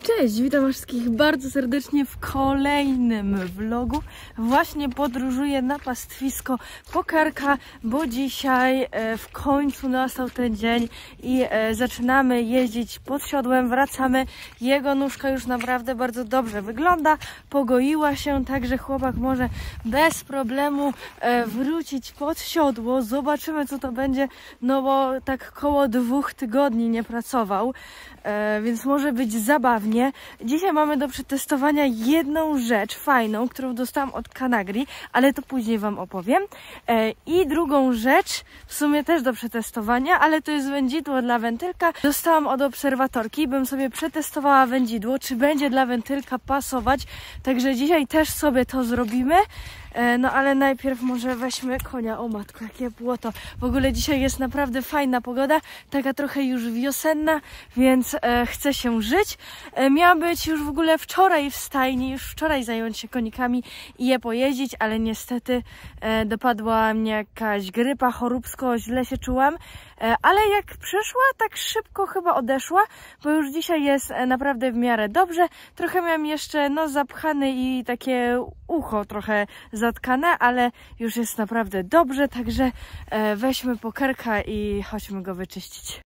Cześć, witam wszystkich bardzo serdecznie w kolejnym vlogu. Właśnie podróżuję na pastwisko Pokarka, bo dzisiaj w końcu nastał ten dzień i zaczynamy jeździć pod siodłem, wracamy. Jego nóżka już naprawdę bardzo dobrze wygląda, pogoiła się, także chłopak może bez problemu wrócić pod siodło. Zobaczymy, co to będzie, no bo tak koło 2 tygodni nie pracował, więc może być zabawnie. Dzisiaj mamy do przetestowania jedną rzecz fajną, którą dostałam od Canagri, ale to później Wam opowiem. I drugą rzecz, w sumie też do przetestowania, ale to jest wędzidło dla wentylka. Dostałam od obserwatorki, bym sobie przetestowała wędzidło, czy będzie dla wentylka pasować. Także dzisiaj też sobie to zrobimy. No ale najpierw może weźmy konia. O matko, jakie błoto. W ogóle dzisiaj jest naprawdę fajna pogoda, taka trochę już wiosenna, więc chce się żyć. Miała być już w ogóle wczoraj w stajni, już wczoraj zająć się konikami i je pojeździć, ale niestety dopadła mnie jakaś grypa, choróbsko, źle się czułam. Ale jak przyszła, tak szybko chyba odeszła, bo już dzisiaj jest naprawdę w miarę dobrze. Trochę miałam jeszcze nos zapchany i takie ucho trochę zatkane, ale już jest naprawdę dobrze, także weźmy Pokarka i chodźmy go wyczyścić.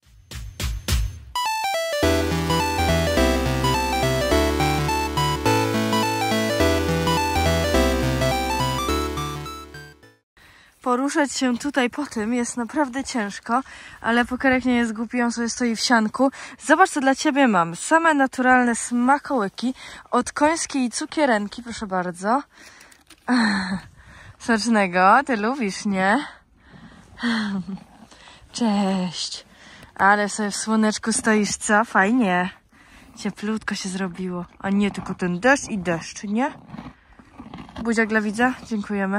Poruszać się tutaj po tym jest naprawdę ciężko, ale Pokarek nie jest głupi, on sobie stoi w sianku. Zobacz, co dla Ciebie mam. Same naturalne smakołyki od końskiej cukierenki, proszę bardzo. Socznego, Ty lubisz, nie? Cześć. Ale sobie w słoneczku stoisz, co? Fajnie. Cieplutko się zrobiło. A nie tylko ten deszcz i deszcz, nie? Buziak dla widza? Dziękujemy.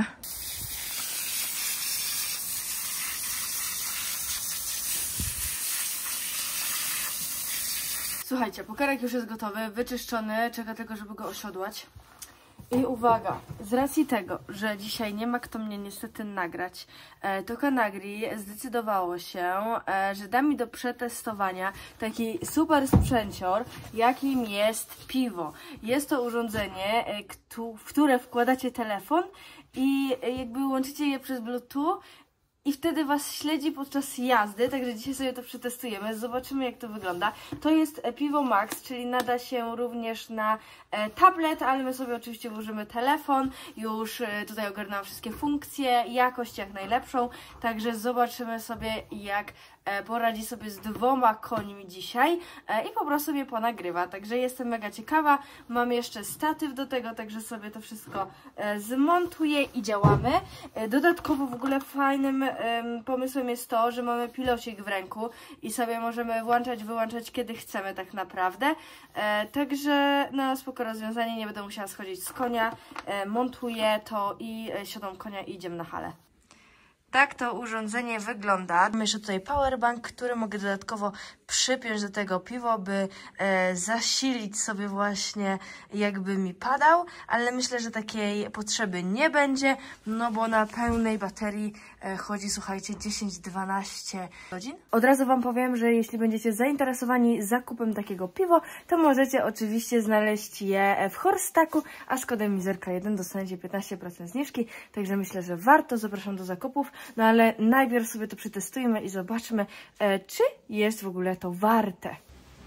Słuchajcie, Pokarek już jest gotowy, wyczyszczony, czeka tylko, żeby go osiodłać. I uwaga, z racji tego, że dzisiaj nie ma kto mnie niestety nagrać, to Canagri zdecydowało się, że da mi do przetestowania taki super sprzęcior, jakim jest piwo. Jest to urządzenie, w które wkładacie telefon i jakby łączycie je przez Bluetooth i wtedy Was śledzi podczas jazdy, także dzisiaj sobie to przetestujemy, zobaczymy, jak to wygląda. To jest Pivo Max, czyli nada się również na tablet, ale my sobie oczywiście włożymy telefon. Już tutaj ogarnęłam wszystkie funkcje, jakość jak najlepszą, także zobaczymy sobie, jak poradzi sobie z 2 końmi dzisiaj i po prostu mnie ponagrywa, także jestem mega ciekawa. Mam jeszcze statyw do tego, także sobie to wszystko zmontuję i działamy. Dodatkowo w ogóle fajnym pomysłem jest to, że mamy pilocik w ręku i sobie możemy włączać, wyłączać kiedy chcemy tak naprawdę, także na spoko rozwiązanie, nie będę musiała schodzić z konia, montuję to i siadam konia i idziemy na halę. Tak to urządzenie wygląda. Mam jeszcze tutaj powerbank, który mogę dodatkowo przypiąć do tego piwo, by zasilić sobie właśnie, jakby mi padał, ale myślę, że takiej potrzeby nie będzie, no bo na pełnej baterii chodzi, słuchajcie, 10-12 godzin. Od razu Wam powiem, że jeśli będziecie zainteresowani zakupem takiego piwa, to możecie oczywiście znaleźć je w Horstaku, a z kodem MIZERKA1 dostaniecie 15% zniżki, także myślę, że warto, zapraszam do zakupów. No ale najpierw sobie to przetestujmy i zobaczmy, czy jest w ogóle to warte.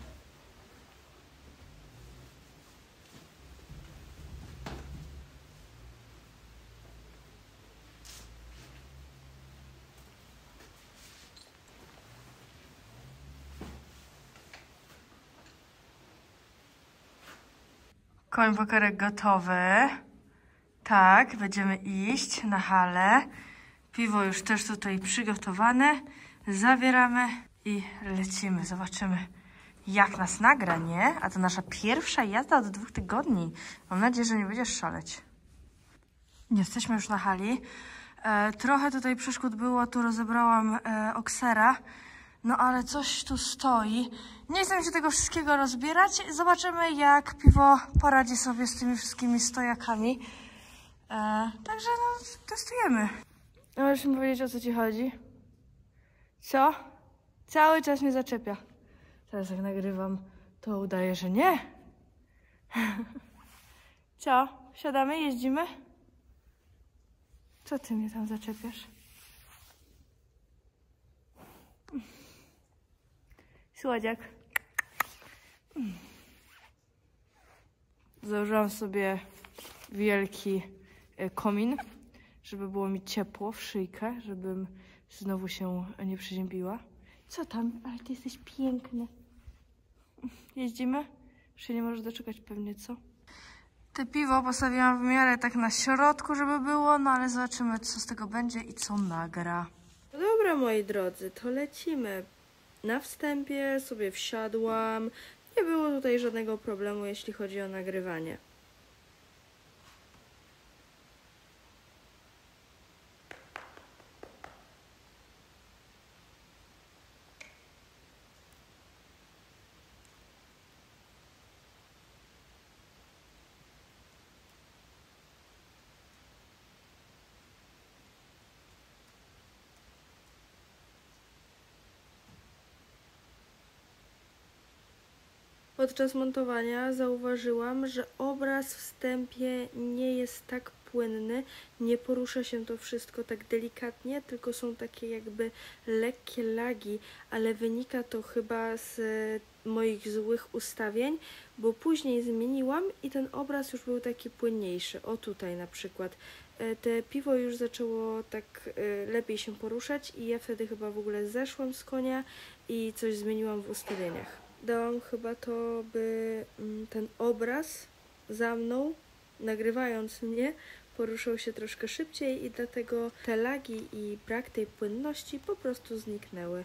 Koń Pokarek gotowy. Tak, będziemy iść na halę. Piwo już też tutaj przygotowane. Zawieramy i lecimy. Zobaczymy, jak nas nagra, nie? A to nasza pierwsza jazda od 2 tygodni. Mam nadzieję, że nie będziesz szaleć. Jesteśmy już na hali. Trochę tutaj przeszkód było. Tu rozebrałam oksera. No ale coś tu stoi. Nie chcę się tego wszystkiego rozbierać. Zobaczymy, jak piwo poradzi sobie z tymi wszystkimi stojakami. Także no, testujemy. Możesz mi powiedzieć, o co Ci chodzi? Co? Cały czas mnie zaczepia. Teraz jak nagrywam, to udaje, że nie. Co? Siadamy? Jeździmy? Co ty mnie tam zaczepiasz? Słodziak. Założyłam sobie wielki komin, żeby było mi ciepło w szyjkę, żebym znowu się nie przeziębiła. Co tam? Ale ty jesteś piękny. Jeździmy? Już się nie możesz doczekać pewnie, co? Te piwo postawiłam w miarę tak na środku, żeby było, no ale zobaczymy, co z tego będzie i co nagra. No dobra, moi drodzy, to lecimy. Na wstępie sobie wsiadłam. Nie było tutaj żadnego problemu, jeśli chodzi o nagrywanie. Podczas montowania zauważyłam, że obraz w wstępie nie jest tak płynny, nie porusza się to wszystko tak delikatnie, tylko są takie jakby lekkie lagi, ale wynika to chyba z moich złych ustawień, bo później zmieniłam i ten obraz już był taki płynniejszy. O tutaj na przykład. Te piwo już zaczęło tak lepiej się poruszać i ja wtedy chyba w ogóle zeszłam z konia i coś zmieniłam w ustawieniach. Dałam chyba to, by ten obraz za mną, nagrywając mnie, poruszał się troszkę szybciej i dlatego te lagi i brak tej płynności po prostu zniknęły.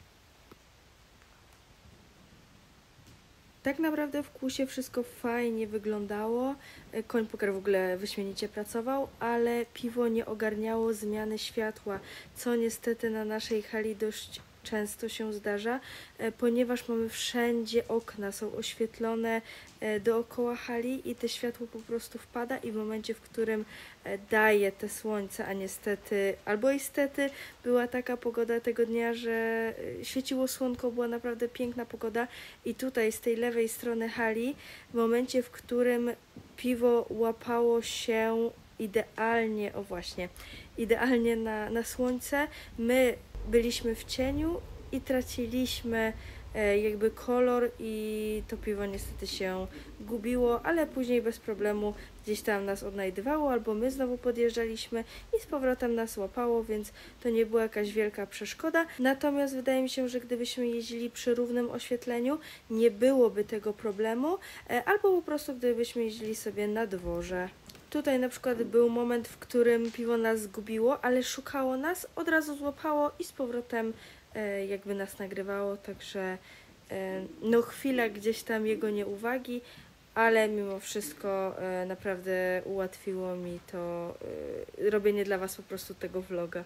Tak naprawdę w kłusie wszystko fajnie wyglądało, koń poker w ogóle wyśmienicie pracował, ale piwo nie ogarniało zmiany światła, co niestety na naszej hali dość często się zdarza, ponieważ mamy wszędzie okna, są oświetlone dookoła hali i te światło po prostu wpada i w momencie, w którym daje te słońce, a niestety, albo istety, była taka pogoda tego dnia, że świeciło słonko, była naprawdę piękna pogoda i tutaj z tej lewej strony hali, w momencie, w którym piwo łapało się idealnie, o właśnie, idealnie na słońce, my byliśmy w cieniu i traciliśmy jakby kolor i to piwo niestety się gubiło, ale później bez problemu gdzieś tam nas odnajdywało, albo my znowu podjeżdżaliśmy i z powrotem nas łapało, więc to nie była jakaś wielka przeszkoda. Natomiast wydaje mi się, że gdybyśmy jeździli przy równym oświetleniu, nie byłoby tego problemu, albo po prostu gdybyśmy jeździli sobie na dworze. Tutaj na przykład był moment, w którym piwo nas zgubiło, ale szukało nas, od razu złapało i z powrotem jakby nas nagrywało, także no chwila gdzieś tam jego nieuwagi, ale mimo wszystko naprawdę ułatwiło mi to robienie dla Was po prostu tego vloga.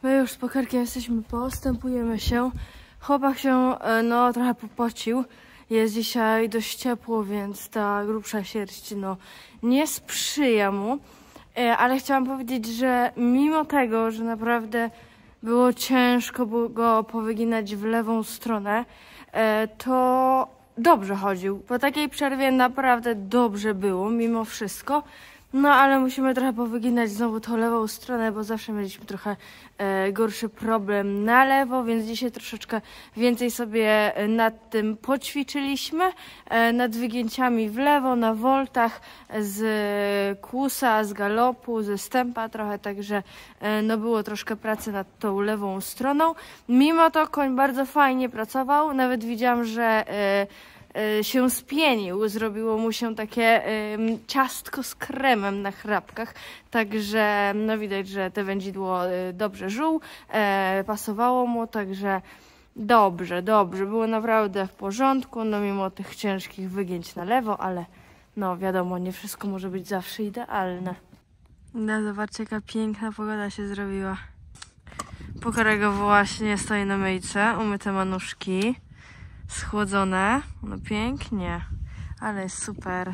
My już z Pokerkiem jesteśmy, postępujemy się. Chłopak się, no, trochę popocił. Jest dzisiaj dość ciepło, więc ta grubsza sierść, no, nie sprzyja mu. Ale chciałam powiedzieć, że mimo tego, że naprawdę było ciężko go powyginać w lewą stronę, to dobrze chodził. Po takiej przerwie naprawdę dobrze było, mimo wszystko. No, ale musimy trochę powyginać znowu tą lewą stronę, bo zawsze mieliśmy trochę gorszy problem na lewo, więc dzisiaj troszeczkę więcej sobie nad tym poćwiczyliśmy. Nad wygięciami w lewo, na woltach, z kłusa, z galopu, ze stępa trochę, także no było troszkę pracy nad tą lewą stroną. Mimo to koń bardzo fajnie pracował, nawet widziałam, że się spienił, zrobiło mu się takie ciastko z kremem na chrapkach, także no widać, że te wędzidło dobrze żuł, pasowało mu, także dobrze, było naprawdę w porządku, no mimo tych ciężkich wygięć na lewo, ale no wiadomo, nie wszystko może być zawsze idealne. No zobaczcie, jaka piękna pogoda się zrobiła. Pokorego właśnie stoi na myjce, umyte manuszki. Schłodzone, no pięknie, ale jest super.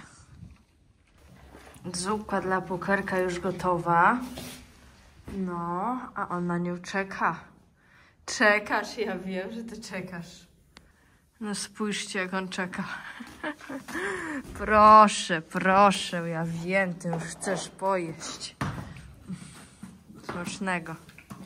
Zupka dla Pokerka już gotowa. No, a on na nią czeka. Czekasz, ja wiem, że ty czekasz. No spójrzcie, jak on czeka. Proszę, ja wiem, ty już chcesz pojeść. Smacznego.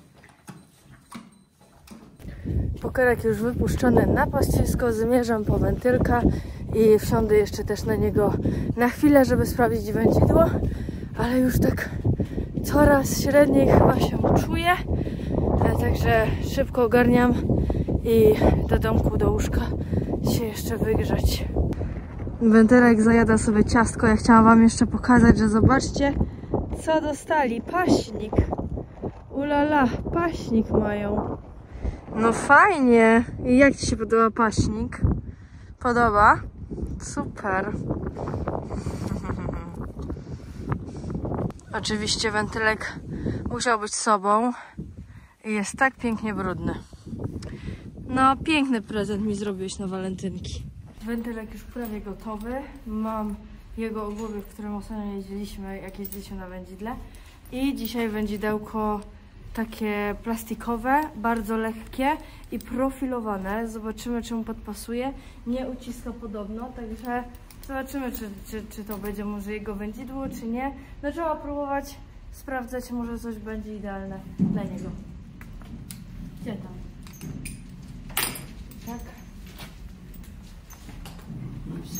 Pokerek już wypuszczony na pastwisko, zmierzam po wentylka i wsiądę jeszcze też na niego na chwilę, żeby sprawdzić wędzidło, ale już tak coraz średniej chyba się czuję, także szybko ogarniam i do domku, do łóżka się jeszcze wygrzać. Wentylek zajada sobie ciastko, ja chciałam wam jeszcze pokazać, że zobaczcie, co dostali, paśnik. Ulala, paśnik mają. No fajnie. I jak ci się podoba paśnik? Podoba? Super. Oczywiście wentylek musiał być sobą i jest tak pięknie brudny. No, piękny prezent mi zrobiłeś na walentynki. Wentylek już prawie gotowy. Mam jego ogłowie, w którym ostatnio jeździliśmy, jak jeździliśmy na wędzidle. I dzisiaj wędzidełko takie plastikowe, bardzo lekkie i profilowane. Zobaczymy, czy mu podpasuje. Nie uciska podobno, także zobaczymy, czy to będzie może jego wędzidło, czy nie. No trzeba próbować, sprawdzać, może coś będzie idealne dla niego. Gdzie tam? Tak. Dobrze.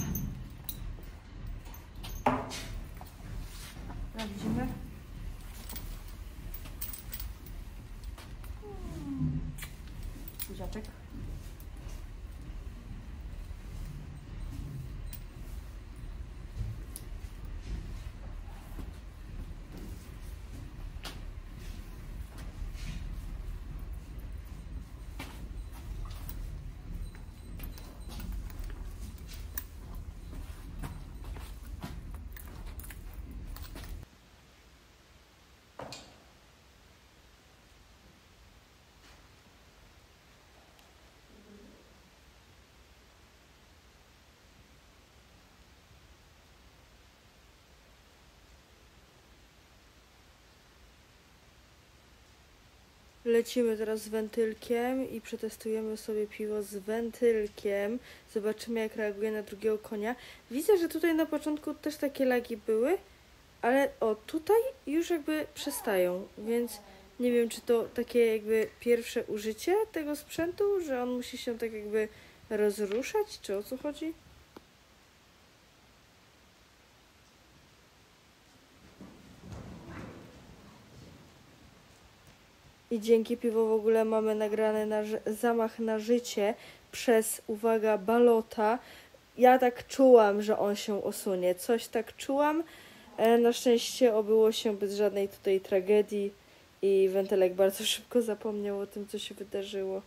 Sprawdzimy. Buziaczek. Lecimy teraz z wentylkiem i przetestujemy sobie piwo z wentylkiem. Zobaczymy, jak reaguje na drugiego konia. Widzę, że tutaj na początku też takie lagi były, ale o, tutaj już jakby przestają, więc nie wiem, czy to takie jakby pierwsze użycie tego sprzętu, że on musi się tak jakby rozruszać, czy o co chodzi? I dzięki piwu w ogóle mamy nagrany zamach na życie przez, uwaga, balota. Ja tak czułam, że on się osunie. Coś tak czułam. Na szczęście obyło się bez żadnej tutaj tragedii i wentylek bardzo szybko zapomniał o tym, co się wydarzyło.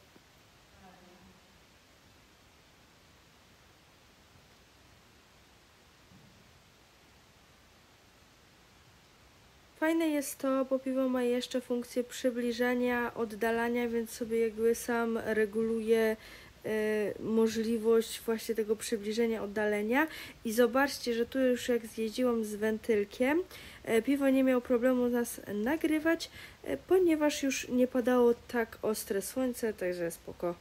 Fajne jest to, bo piwo ma jeszcze funkcję przybliżania, oddalania, więc sobie jakby sam reguluje możliwość właśnie tego przybliżenia, oddalenia. I zobaczcie, że tu już jak zjeździłam z wentylkiem, piwo nie miało problemu nas nagrywać, ponieważ już nie padało tak ostre słońce, także spoko.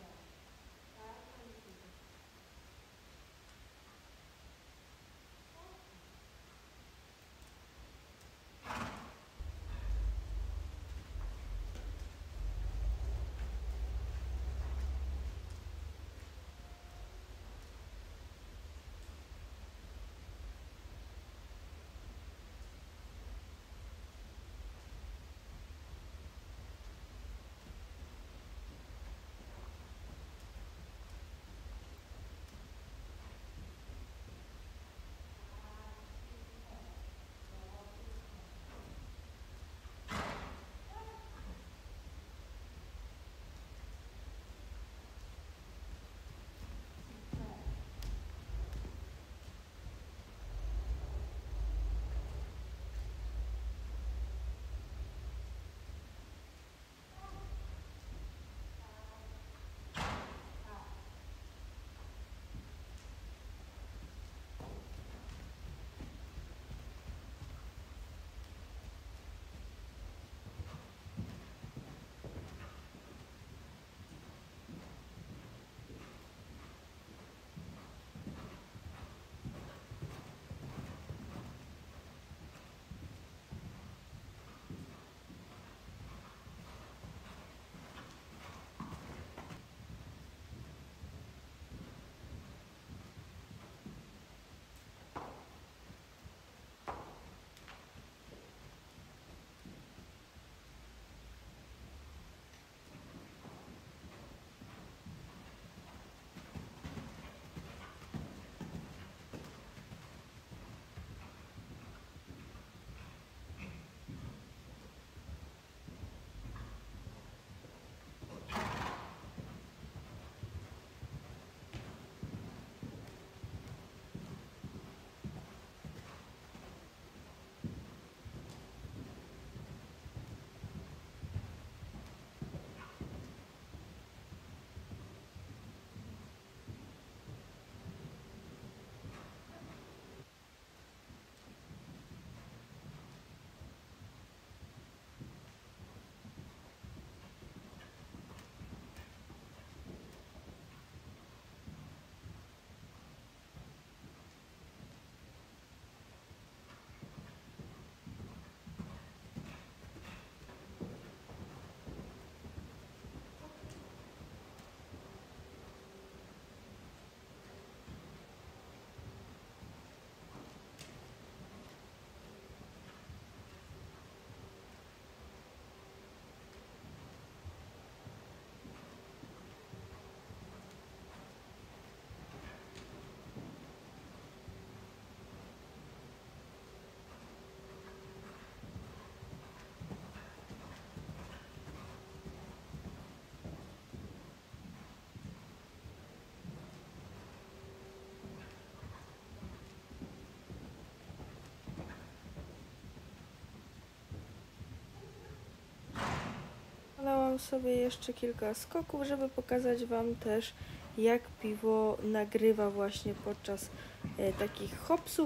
Dałam sobie jeszcze kilka skoków, żeby pokazać Wam też, jak piwo nagrywa właśnie podczas takich hopsów.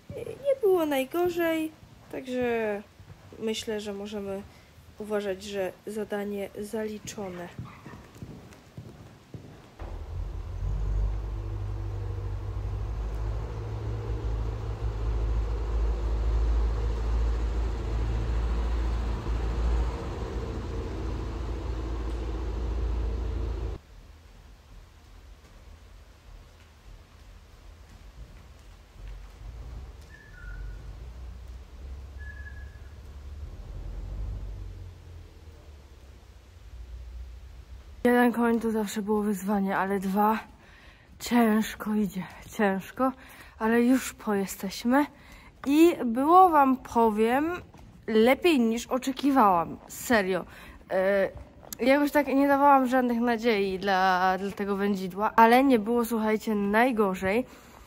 Nie było najgorzej, także myślę, że możemy uważać, że zadanie zaliczone. Jeden koń to zawsze było wyzwanie, ale dwa ciężko idzie, ciężko, ale już po jesteśmy i było Wam, powiem, lepiej niż oczekiwałam, serio. Jakoś tak nie dawałam żadnych nadziei dla tego wędzidła, ale nie było, słuchajcie, najgorzej.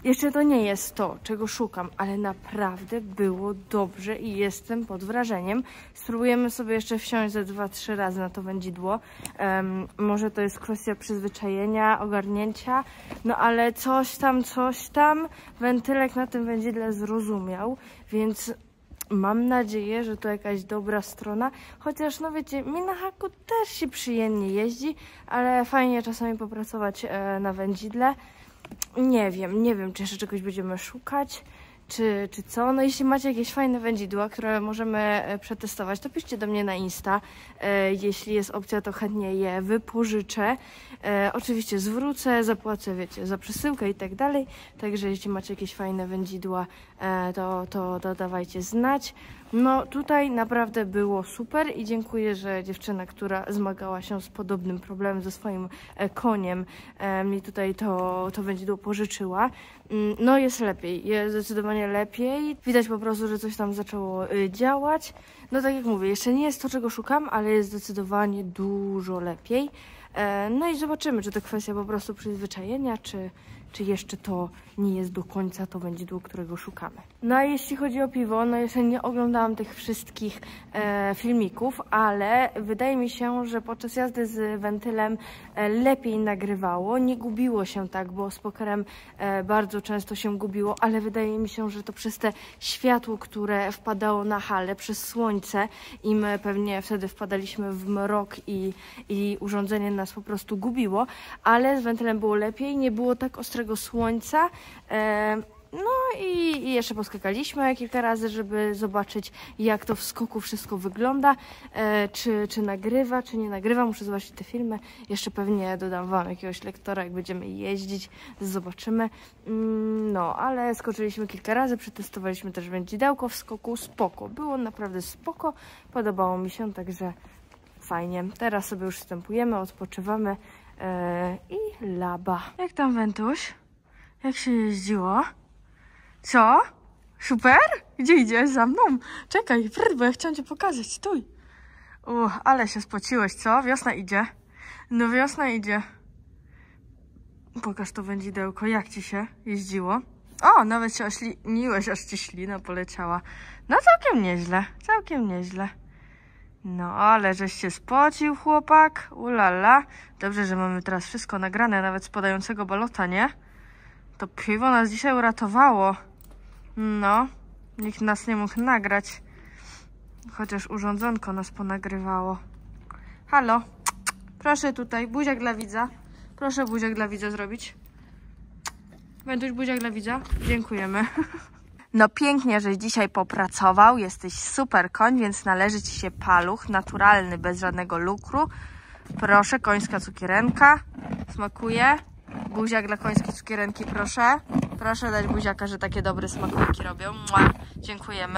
Jeszcze to nie jest to, czego szukam, ale naprawdę było dobrze i jestem pod wrażeniem. Spróbujemy sobie jeszcze wsiąść ze 2-3 razy na to wędzidło. Może to jest kwestia przyzwyczajenia, ogarnięcia, no ale coś tam wentylek na tym wędzidle zrozumiał, więc mam nadzieję, że to jakaś dobra strona, chociaż no wiecie, mi na haku też się przyjemnie jeździ, ale fajnie czasami popracować na wędzidle. Nie wiem, czy jeszcze czegoś będziemy szukać, czy co. No jeśli macie jakieś fajne wędzidła, które możemy przetestować, to piszcie do mnie na Insta. Jeśli jest opcja, to chętnie je wypożyczę. Oczywiście zwrócę, zapłacę, wiecie, za przesyłkę i tak dalej. Także jeśli macie jakieś fajne wędzidła, to dawajcie znać. No tutaj naprawdę było super i dziękuję, że dziewczyna, która zmagała się z podobnym problemem ze swoim koniem, mi tutaj to wędzidło pożyczyła. No jest lepiej, jest zdecydowanie lepiej. Widać po prostu, że coś tam zaczęło działać. No tak jak mówię, jeszcze nie jest to, czego szukam, ale jest zdecydowanie dużo lepiej. No i zobaczymy, czy to kwestia po prostu przyzwyczajenia, czy jeszcze to nie jest do końca to wędzidło, którego szukamy. No a jeśli chodzi o piwo, no jeszcze nie oglądałam tych wszystkich filmików, ale wydaje mi się, że podczas jazdy z wentylem lepiej nagrywało, nie gubiło się tak, bo z pokerem bardzo często się gubiło, ale wydaje mi się, że to przez te światło, które wpadało na halę, przez słońce i my pewnie wtedy wpadaliśmy w mrok i urządzenie nas po prostu gubiło, ale z wentylem było lepiej, nie było tak ostrego słońca. No i jeszcze poskakaliśmy kilka razy, żeby zobaczyć, jak to w skoku wszystko wygląda, czy nagrywa, czy nie nagrywa. Muszę zobaczyć te filmy. Jeszcze pewnie dodam wam jakiegoś lektora, jak będziemy jeździć, zobaczymy. No, ale skoczyliśmy kilka razy, przetestowaliśmy też wędzidełko w skoku, spoko. Było naprawdę spoko, podobało mi się, także fajnie. Teraz sobie już wstępujemy, odpoczywamy i laba. Jak tam, Wentuś? Jak się jeździło? Co? Super? Gdzie idziesz? Za mną? Czekaj, bo ja chciałam cię pokazać. Stój. Ale się spociłeś, co? Wiosna idzie. No wiosna idzie. Pokaż to wędzidełko. Jak ci się jeździło? O, nawet się ośliniłeś, aż ci ślina poleciała. No całkiem nieźle. Całkiem nieźle. No, ale żeś się spocił, chłopak. Ulala. Dobrze, że mamy teraz wszystko nagrane, nawet spadającego balota, nie? To piwo nas dzisiaj uratowało. No, nikt nas nie mógł nagrać. Chociaż urządzonko nas ponagrywało. Halo, proszę tutaj, buziak dla widza. Proszę buziak dla widza zrobić. Wentuś, buziak dla widza. Dziękujemy. No pięknie, żeś dzisiaj popracował. Jesteś super koń, więc należy ci się paluch naturalny, bez żadnego lukru. Proszę, końska cukierenka. Smakuje. Buziak dla końskiej cukierenki, proszę. Proszę dać buziaka, że takie dobre smakołyki robią. Mua. Dziękujemy.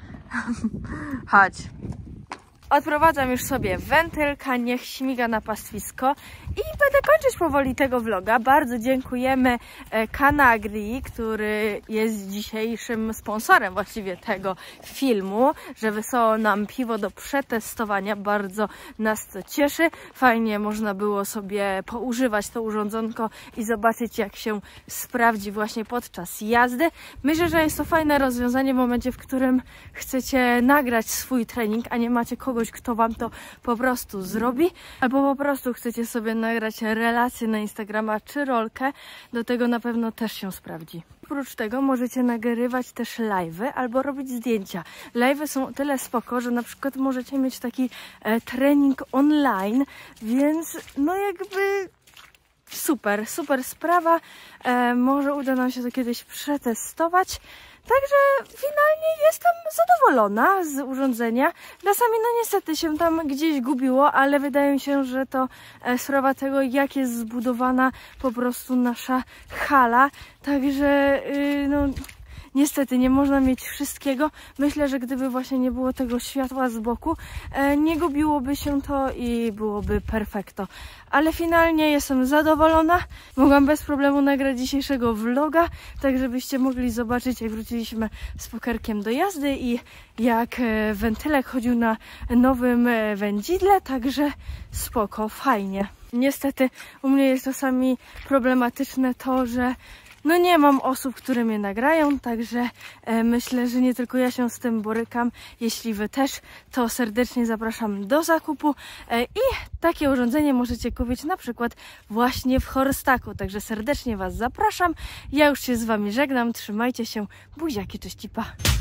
Chodź. Odprowadzam już sobie wentylka, niech śmiga na pastwisko i będę kończyć powoli tego vloga. Bardzo dziękujemy Canagri, który jest dzisiejszym sponsorem właściwie tego filmu, że wysłał nam piwo do przetestowania. Bardzo nas to cieszy. Fajnie można było sobie poużywać to urządzonko i zobaczyć, jak się sprawdzi właśnie podczas jazdy. Myślę, że jest to fajne rozwiązanie w momencie, w którym chcecie nagrać swój trening, a nie macie kogoś, kto wam to po prostu zrobi, albo po prostu chcecie sobie nagrać relację na Instagrama czy rolkę, do tego na pewno też się sprawdzi. Oprócz tego możecie nagrywać też live'y albo robić zdjęcia. Live'y są o tyle spoko, że na przykład możecie mieć taki trening online, więc no jakby super sprawa. Może uda nam się to kiedyś przetestować. Także finalnie jestem zadowolona z urządzenia. Czasami no niestety się tam gdzieś gubiło, ale wydaje mi się, że to sprawa tego, jak jest zbudowana po prostu nasza hala. Także no niestety nie można mieć wszystkiego. Myślę, że gdyby właśnie nie było tego światła z boku, nie gubiłoby się to i byłoby perfekto. Ale finalnie jestem zadowolona. Mogłam bez problemu nagrać dzisiejszego vloga, tak żebyście mogli zobaczyć, jak wróciliśmy z pokerkiem do jazdy i jak wentylek chodził na nowym wędzidle, także spoko, fajnie. Niestety u mnie jest czasami problematyczne to, że no nie mam osób, które mnie nagrają, także myślę, że nie tylko ja się z tym borykam. Jeśli wy też, to serdecznie zapraszam do zakupu i takie urządzenie możecie kupić na przykład właśnie w Horstaku, także serdecznie was zapraszam. Ja już się z wami żegnam, trzymajcie się, buziaki, cześć, pa!